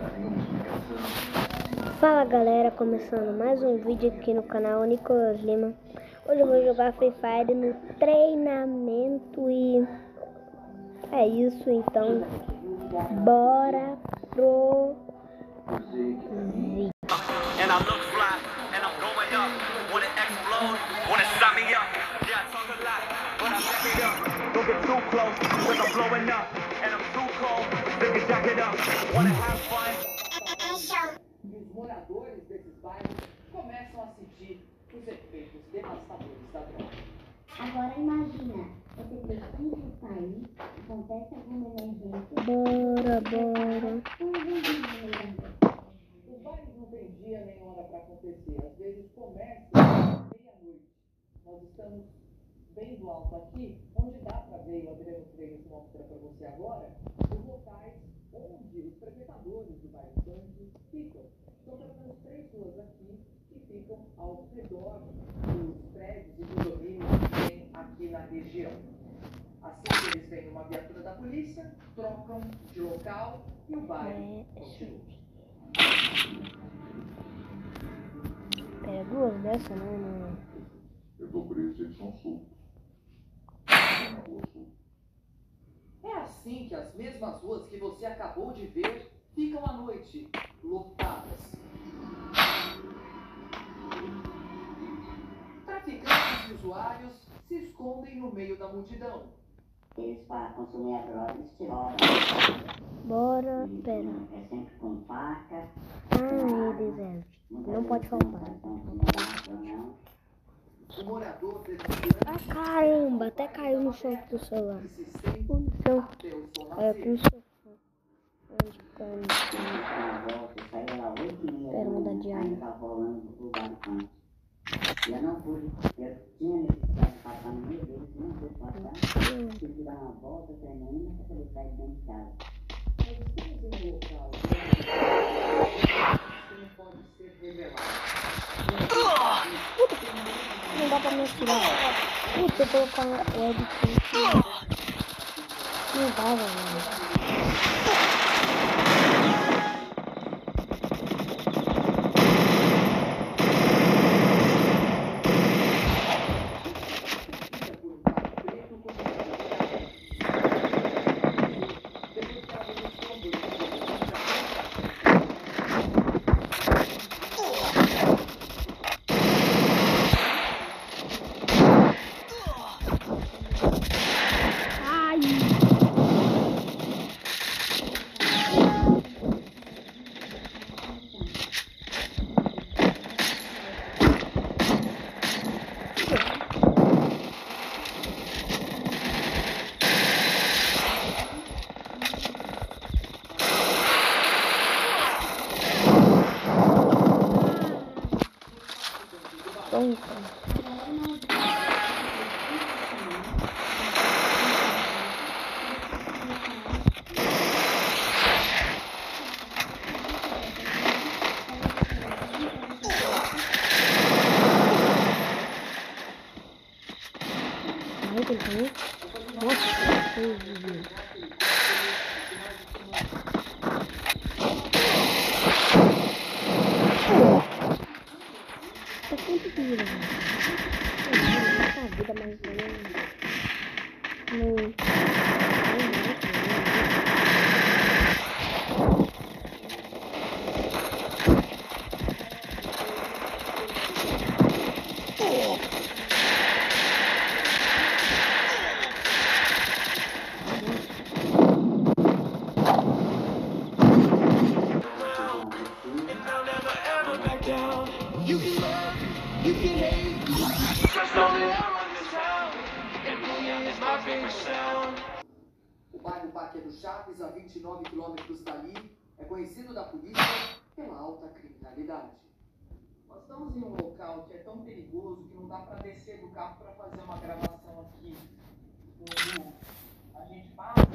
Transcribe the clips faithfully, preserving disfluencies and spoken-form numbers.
Fala galera, começando mais um vídeo aqui no canal Nicolas Lima. Hoje eu vou jogar Free Fire no treinamento e é isso, então bora pro vídeo. Os moradores desses bairros começam a sentir os efeitos devastadores da droga. Agora imagina, você precisa sair, acontece alguma emergência. Bora, bora. Os bairros não têm dia nem hora para acontecer. Às vezes começa meia-noite. Nós estamos bem do alto aqui, onde dá para ver, o Adriano Freitas mostra para você agora, os locais onde os frequentadores do bairro Santos ficam. São pelo menos três ruas aqui que ficam ao redor dos prédios e condomínios que tem aqui na região. Assim que eles veem uma viatura da polícia, trocam de local e o bairro continua. Pera, duas dessas não, não. Eu dou preço, eles são soltos. É assim que as mesmas ruas que você acabou de ver ficam à noite, lotadas. Traficantes e usuários se escondem no meio da multidão. Eles para consumir a droga, eles tiram. Bora, pera. É sempre com faca. Ah, eles é. Não pode faltar. O morador Ah, caramba, até caiu no chão do celular. No chão. É, no sofá. Onde caiu? Pera, mudar de arma. Eu não pude, eu tinha necessidade de passar no meio deles, não pude passar. Tive que dar uma volta tremenda para poder sair dentro de casa. Nós estamos em um local que não pode ser revelado. Não dá pra me atirar. Puta, eu vou colocar uma web aqui. Não dá, velho. O bairro Parque do Chaves, a vinte e nove quilômetros dali, é conhecido da polícia pela alta criminalidade. Nós estamos em um local que é tão perigoso que não dá para descer do carro para fazer uma gravação aqui. Quando a gente passa,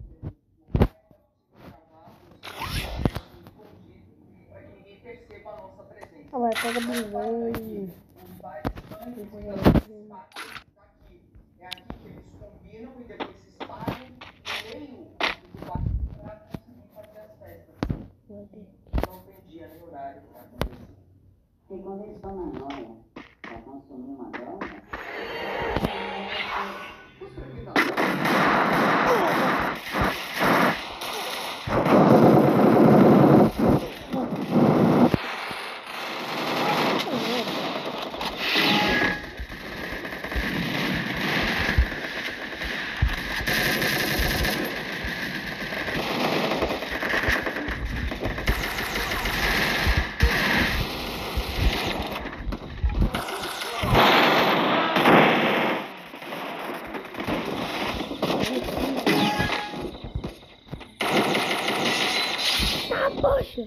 para que ninguém perceba a nossa presença. Agora pega blusão e... Os bairros estão aqui. É aqui que eles combinam e depois se espalham no meio do bairro para conseguir fazer as festas. Meu Deus. só uma noia para consumir uma droga. Poxa!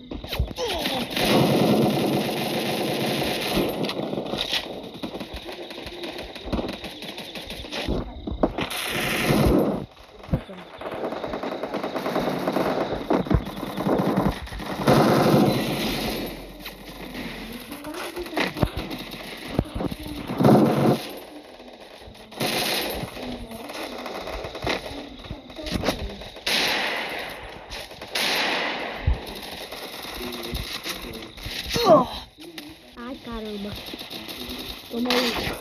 Ai, caramba. Vamos aí.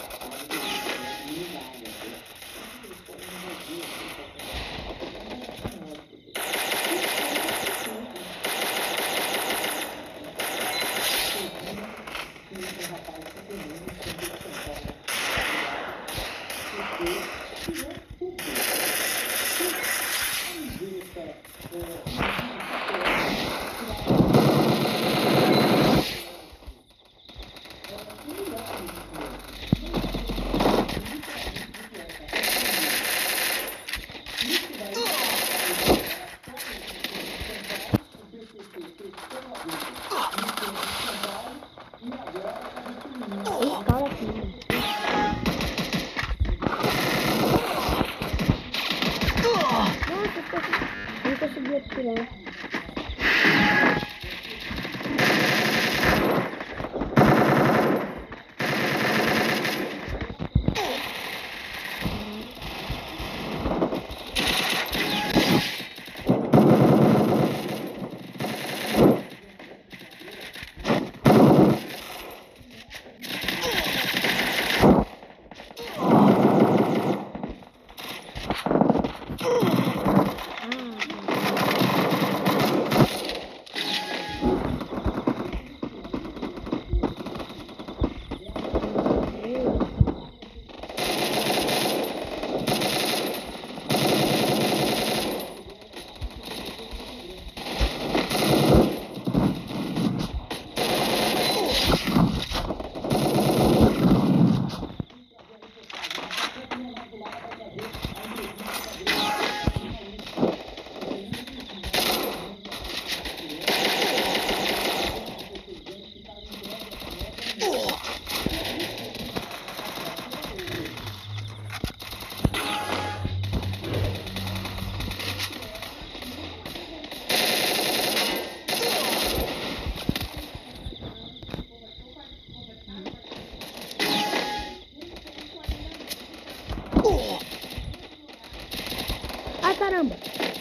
Esse cara aqui. Nossa, eu não consegui atirar. Ai, caramba!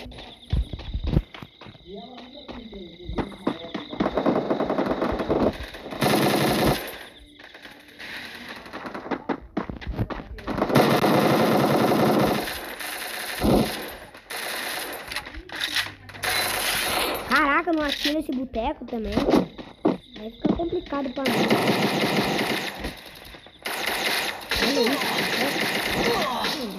Caraca, não atira esse boteco também. Aí fica complicado pra mim. Olha isso.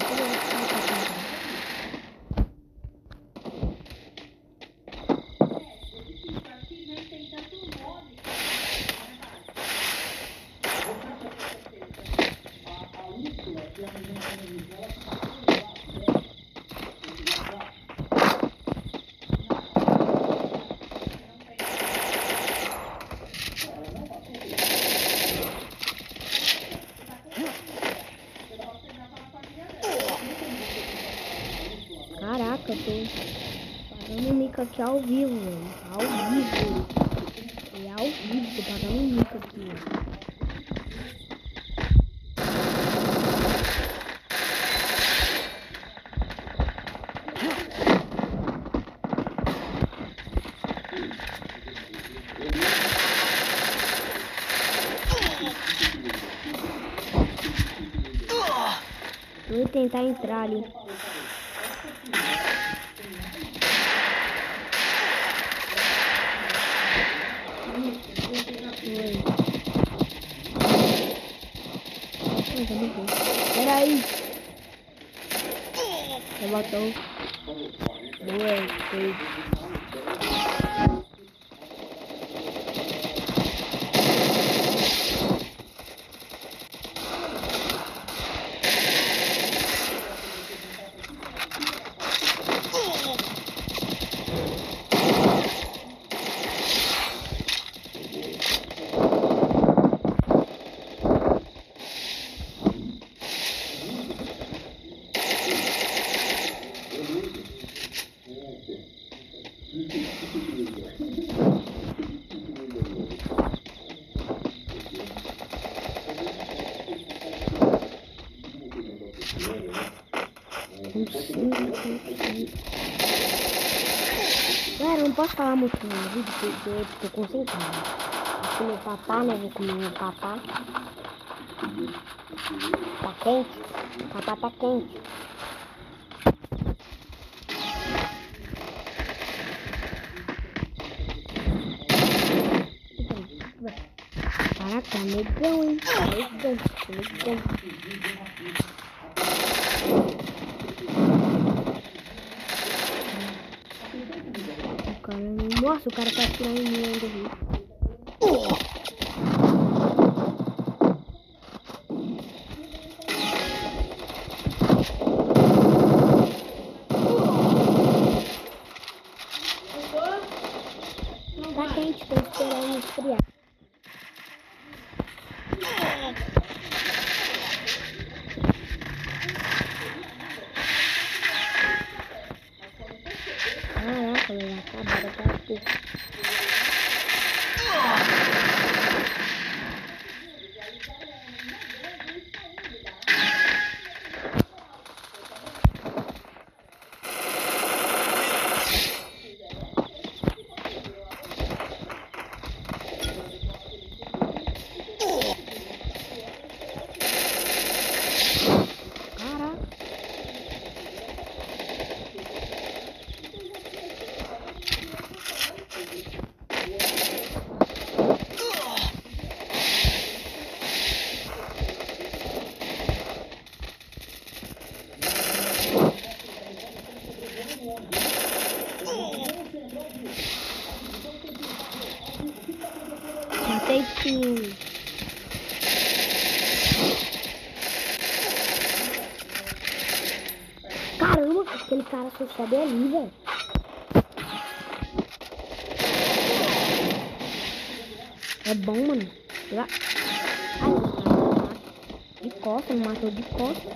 Caraca, eu tô pagando um mico aqui ao vivo, velho. Ao vivo. É ao vivo, tô pagando um mico aqui, velho. tentar entrar ali. Pera aí. Levantou. Dois, três. Galera, não posso falar muito no vídeo porque eu tô concentrado. Vou comer papá, né? Vou comer meu papá. Tá quente? Papá tá quente. Caraca, negão, hein? Negão, negão. O cara, nossa, o cara tá atirando em mim ainda, viu? Tá quente, tô esperando esfriar. Caraca, velho, acabaram com a pouco. Matei sim. Caramba, aquele cara só sobe ali, velho. É bom, mano. Já... Ai, de costa, me matou de costa.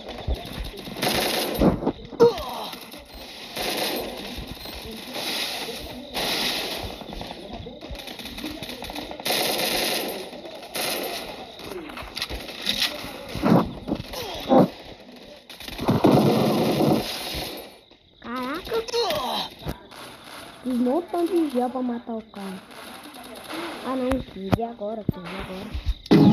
Fiz um montão de gel pra matar o cara. Ah não, fiz e agora, fiz e agora.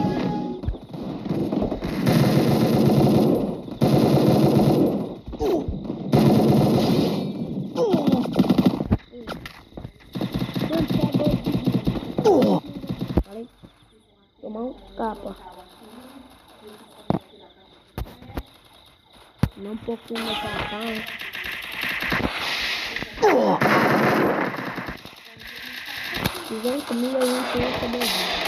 Falei, tomar um capa. Não um pouquinho no papai. Se vem comigo, eu não tenho que beber.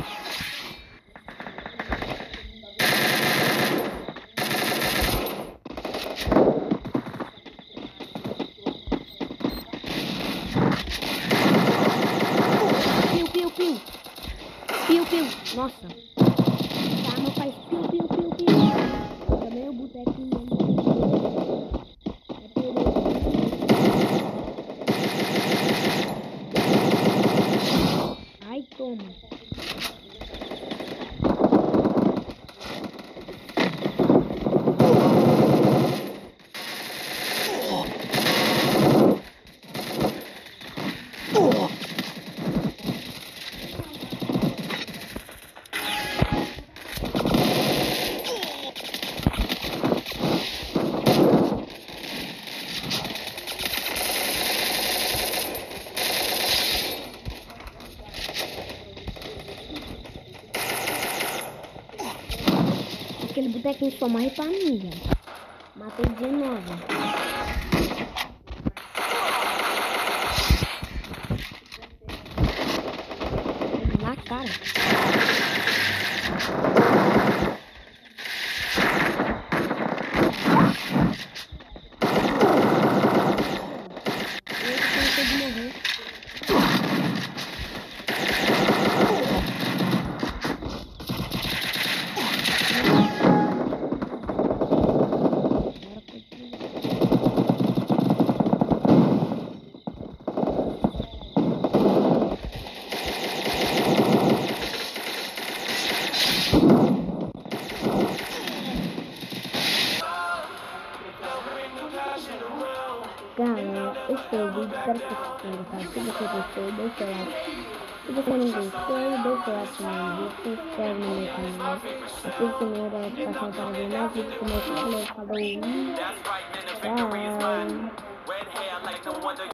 Piu, piu, piu. Piu, piu. Nossa. A arma faz piu, piu, piu, piu. Também o botequinho. Ai, toma. aqui só morre pra mim, velho. Matei dezenove. Na cara. Galera, esse foi o vídeo, espero que vocês tenham gostado. Se você gostou, deixa o like. Se você não gostou, deixa o like no vídeo, se inscreve no meu canal, ativa o sininho da notificação para ver mais vídeos como esse. Falou, falou, tchau.